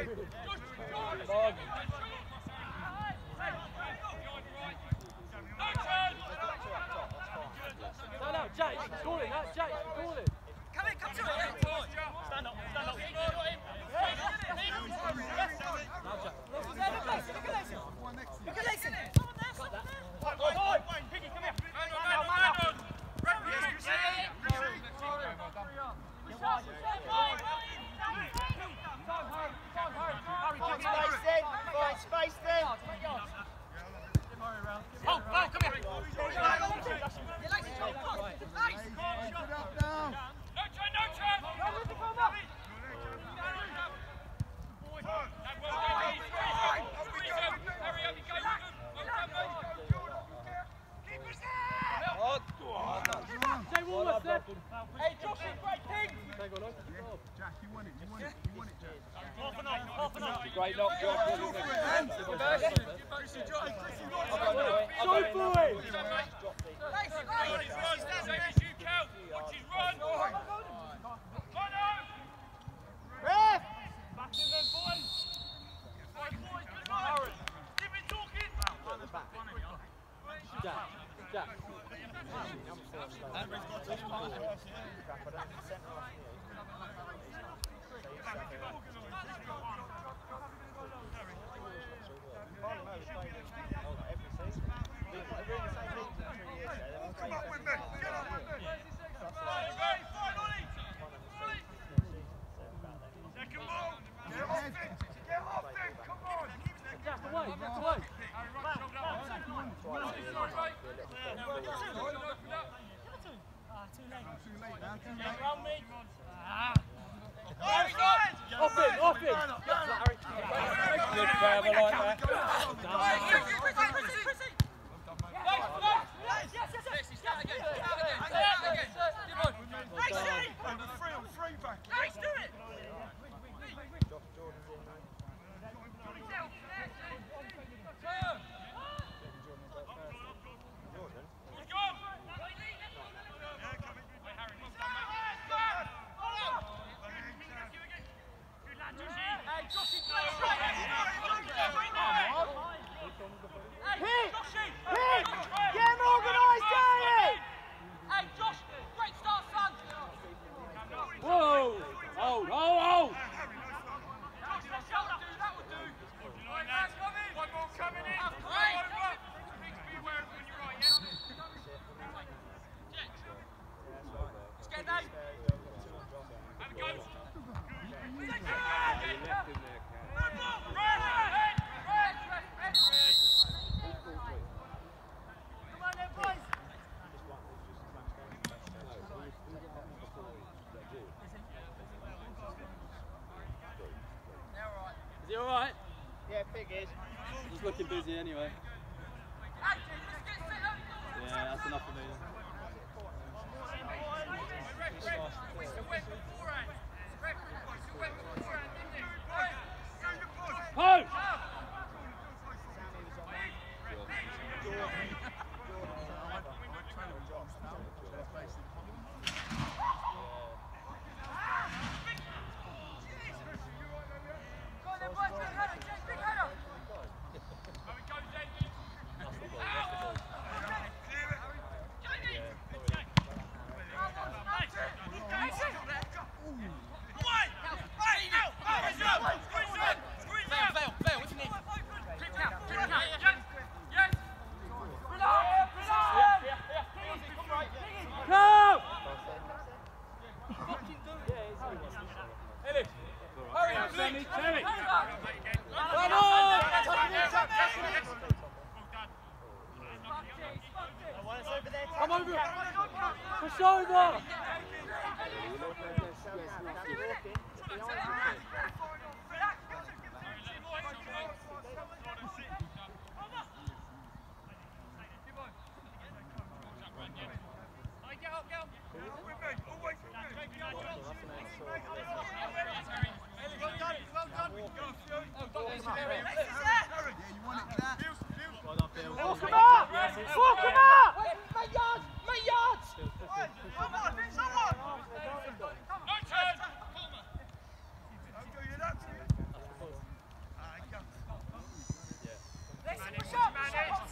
Jack, call it, that's Jack, call it. Come in, come to it. Stand up, stand up. Look at Lacey. Piggy, come here. Space then. Oh, come here. Hey, Josh, great thing! Jack, you want it, Jack. Half an hour. Great knock, Josh. Shoot for it! Ref! Back in them, boys! Jack, Jack. Off it! Good travel like that. Is he alright? Yeah, Pig is. He's looking busy anyway. Yeah, that's enough for me. Post! Come over! Push over! Walk him up! Walk him up! Make yards! Make yards! Someone! No turn!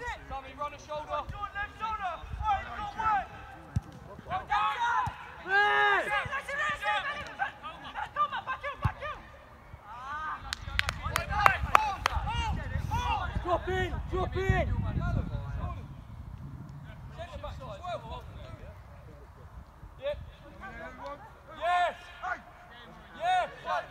Tommy, run a shoulder. Left shoulder. Right, good work. Well done. Drop in, drop in. Yes. Yes.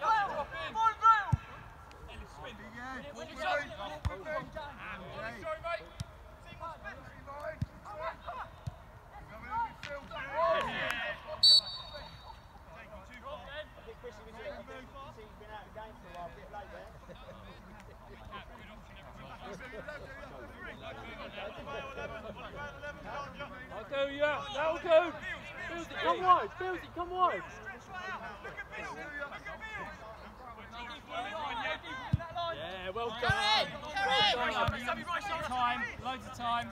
That'll do, yeah, that'll do. Come wide, Bilsy, come wide. Yeah, well done. Time, loads of time.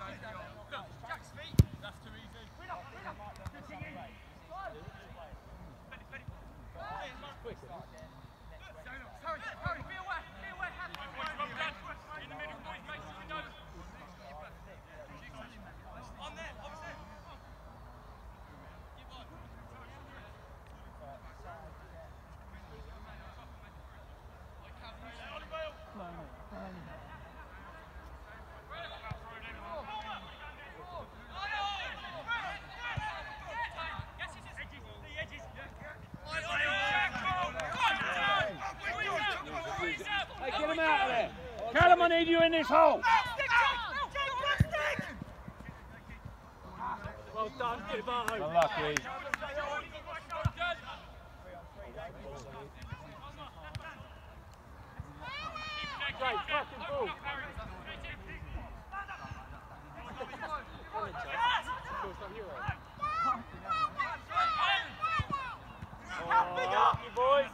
Hey, get him out of there. Callum, I need you in this hole. Well done, Gilberto. Unlucky. Great, fucking ball. Oh, you boys.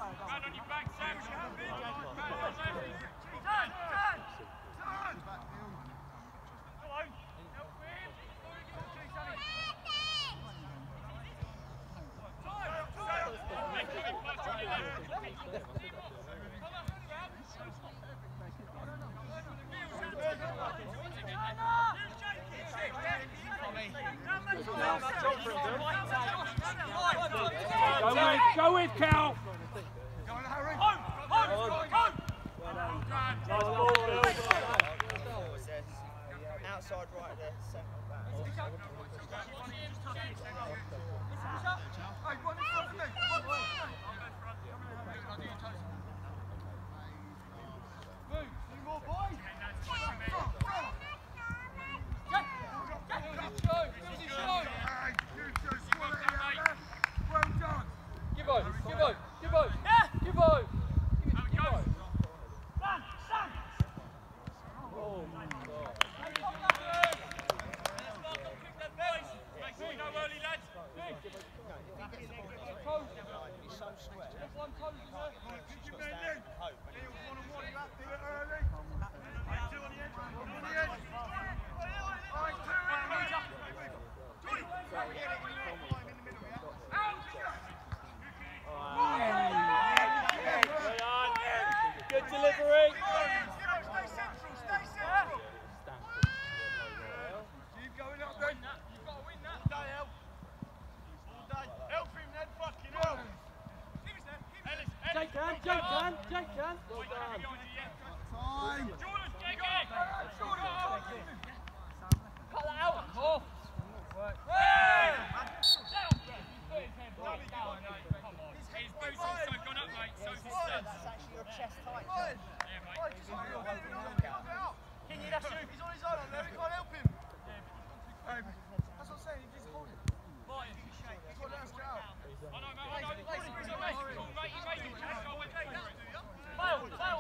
Go with Cal. Go on, Harry. Outside right there, centre back. Hey, run in front of me. Move, two more boys. Well done. Give on, give on, give on. Give on. Oh my God. He's so sweat. Good delivery. Stay central, stay central. Keep going up then. You've got to win that. All day, help. All day. Help him then, fucking help. Jake can, Jake can, Jake can. Well done. Time. Jordan, get it. Cut that out. Off. Hey! That's actually your chest height. King, that's you. He's on his own. We can't help him. That's what I'm saying, he's just holding. He's got to let us get out. I know, mate. I know. Foul, foul.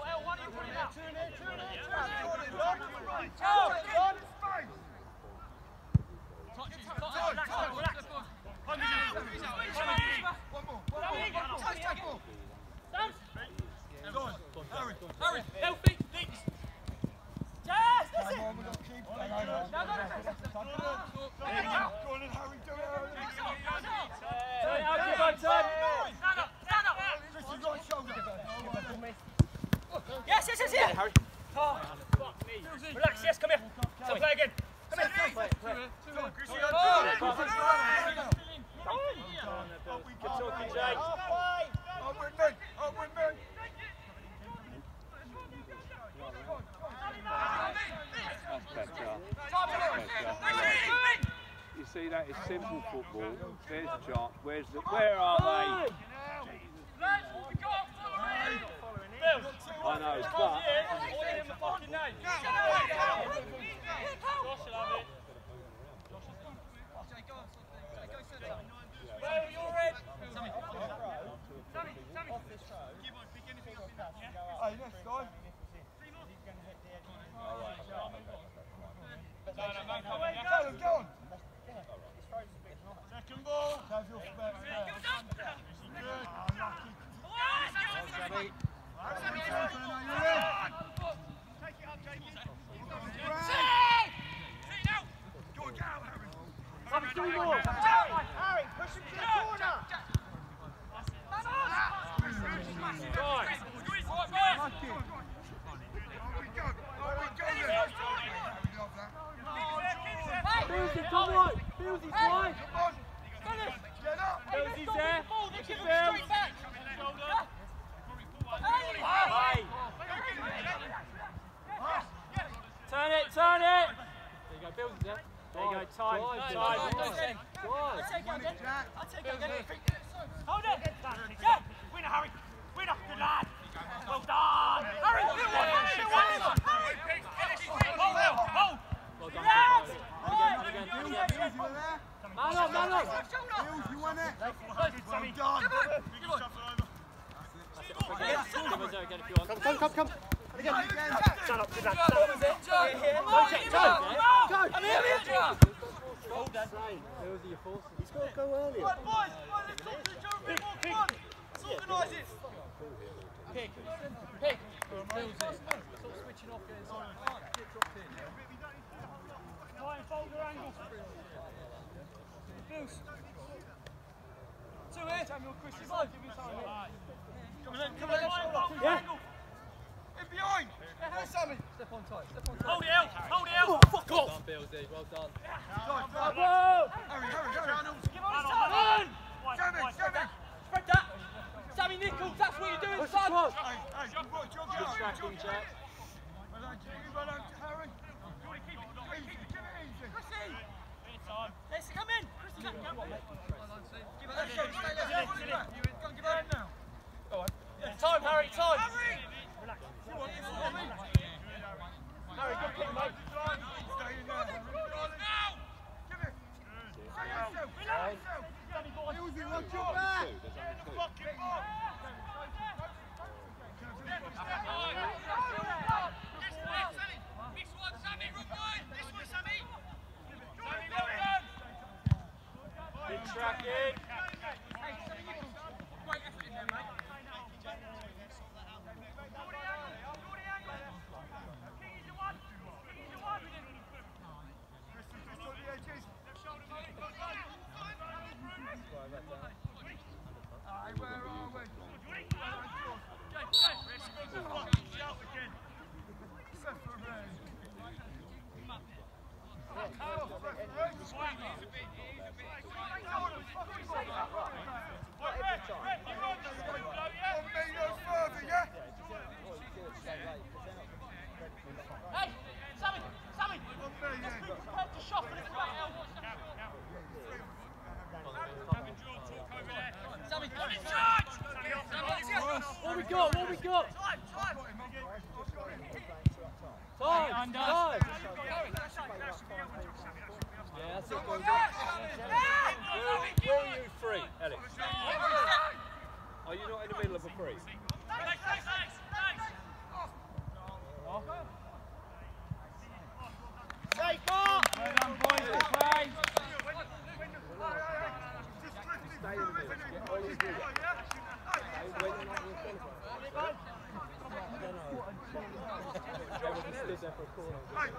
that is simple football. There's a chance. Where are they? I know, but Hey, next guy. Callum, go on. Second ball. Have your spare. Good. Unlucky. Take it up, Jamie. Go on, get out, Harry. have 3 more. Harry, push him to the corner. Fields it, come right. Fields is wide. Fields is there. Fields. Turn it, turn it. There you go, Fields is there. There you go, time. I'll take it again. Hold it. Yeah. Winner, Harry. Winner. Good lad. Well done. Harry, good one. Hold. Man up, man up. You won it. Sammy. Done. Come. Shut up, good lad. Hold that. He's got to go earlier. Right, boys, let's talk to each other a bit more. Come on. Let's organise it. Pick. Stop switching off, getting side. Get dropped in. Try and fold your angle. Bills. 2 here. Samuel, Chris, give me time. Come on. Yeah. In behind. Where's Sammy? Step on tight. Hold it out. Hold it out. Well done, Billsy. Well done. Harry. Give on his time. Sammy. Spread that. Sammy Nichols, that's what you're doing, son. Hey, Good tracking, Jack. Well done, Harry. Easy, give it easy. Let's come in. Give it Let's go, give it now. time, Harry, time. Relax. Harry, good kick, mate. Stay in there. Give it. Say yourself. Easy, watch your back. Fucking ball. Good tracking. What we got? Time. Yeah, that's it. Where are you free, Alex? Are you not in the middle of a free? Take off! Well done, boys. Good play. Stay in the middle. Get all these good. Everyone stood there for a corner.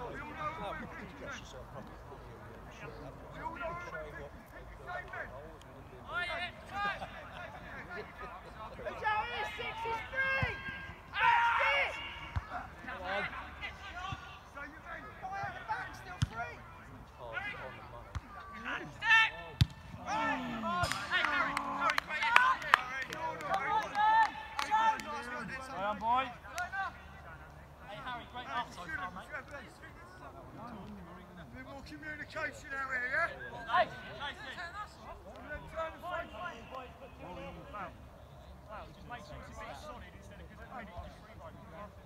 Boy. Hey Harry, great off so far, mate. A bit more more communication out here, yeah? Hey! Well, just make sure it's a bit solid instead of because it's just free run.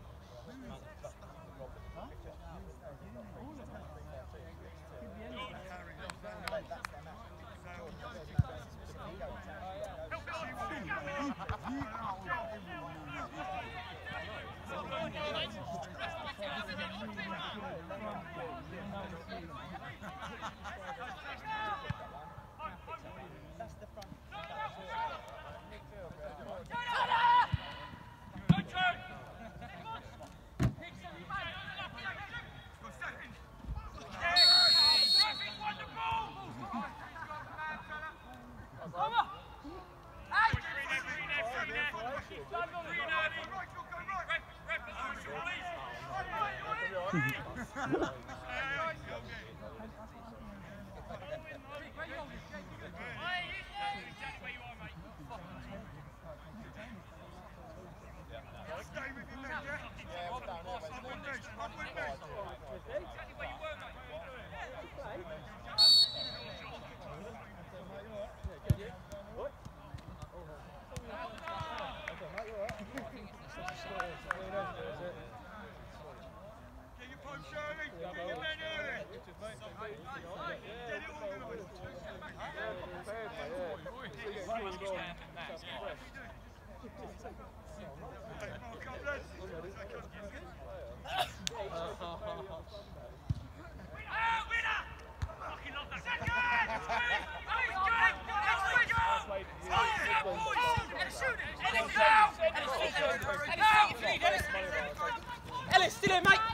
Ellis, still in, mate!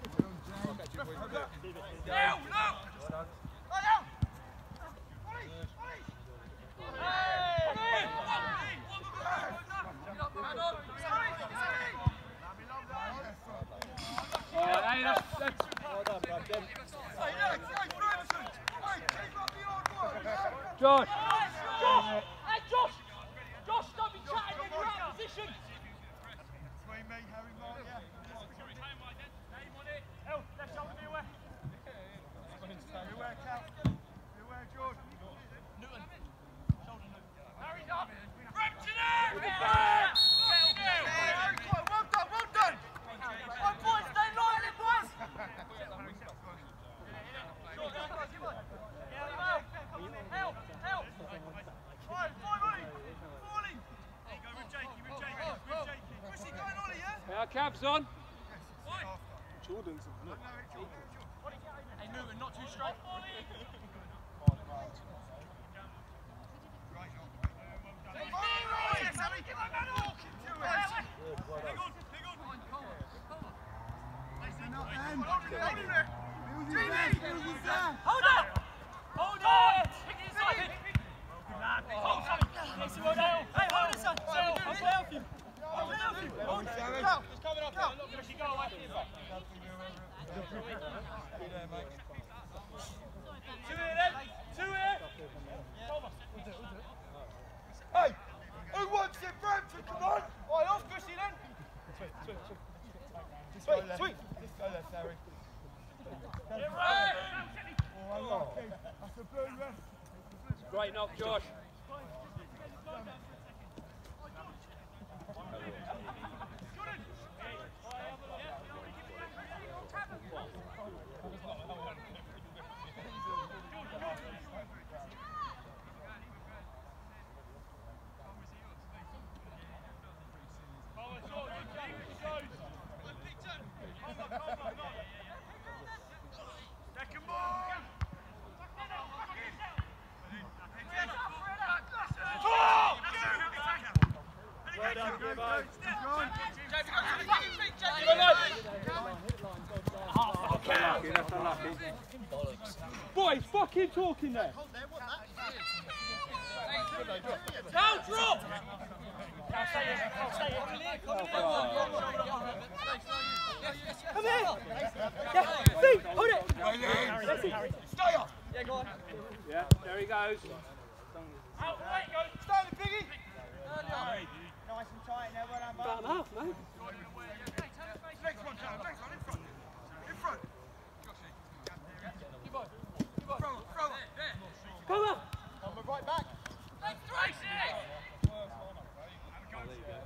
Josh! Hey, Josh! Josh, don't be chatting when you're out of position! Between me, Harry, Mark, yeah? Help, left shoulder, be aware. Beware, Cal. Beware, George. Newton. Shoulder, Newton. Harry's up! Frampton! Well done, well done! Right, boys, stay lively, boys! Help! Help! Five, Ollie! Ollie! There you go, with Jakey, with Jakey. Where's he going, Ollie, yeah? Our cab's on. Jordan's on. Hey, Newton, not too straight. Hold up! Hold on! Pick it inside! Hold something! Hey, hold it, son! I'll help you! I'll help you! Hold it! Cal! Just coming up here, I'm not going to let you go away. Two here then! Two here! Hey! Who wants it, Brampton? Come on! Right, off, Gussie then! Sweet! Just go left, Harry. Get right! Oh, unlucky. That's a blue ref. Great knock, Josh. Boy, he's fucking talking there. Don't drop! I'll stay here. I'll stay here. Come here! Yeah, see, hold it! Stay up! Yeah, go on. Yeah, there he goes. Out, wait, go! Stay on the piggy! Nice and tight now, well done, About half, mate. Next one, Charles, next one, in front. In front. Come on! On the right back. Tracy! Oh, there you go.